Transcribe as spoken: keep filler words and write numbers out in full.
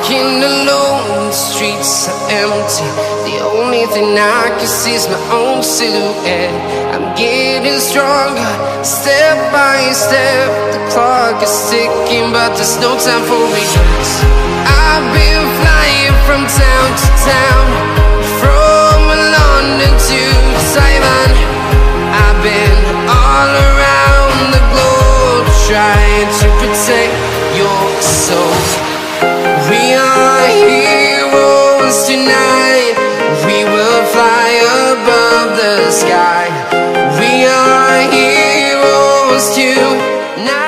Walking alone, the streets are empty. The only thing I can see is my own silhouette. I'm getting stronger, step by step. The clock is ticking, but there's no time for regrets. I've been flying from town to town, from London to Taiwan. I've been all around the globe, trying to protect your soul. We are heroes tonight. We will fly above the sky. We are heroes tonight.